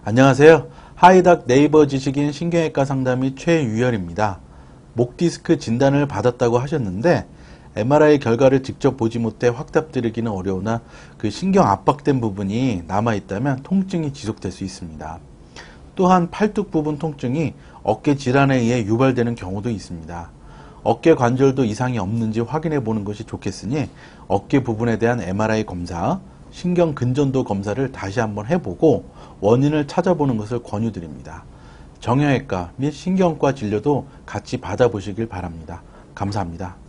안녕하세요. 하이닥 네이버 지식인 신경외과 상담의 최유열입니다. 목 디스크 진단을 받았다고 하셨는데 MRI 결과를 직접 보지 못해 확답 드리기는 어려우나 그 신경 압박된 부분이 남아있다면 통증이 지속될 수 있습니다. 또한 팔뚝 부분 통증이 어깨 질환에 의해 유발되는 경우도 있습니다. 어깨 관절도 이상이 없는지 확인해 보는 것이 좋겠으니 어깨 부분에 대한 MRI 검사, 신경 근전도 검사를 다시 한번 해보고 원인을 찾아보는 것을 권유드립니다. 정형외과 및 신경과 진료도 같이 받아보시길 바랍니다. 감사합니다.